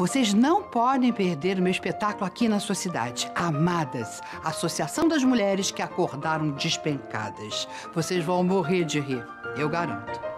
Vocês não podem perder o meu espetáculo aqui na sua cidade. Amadas, Associação das Mulheres que Acordaram Despencadas. Vocês vão morrer de rir, eu garanto.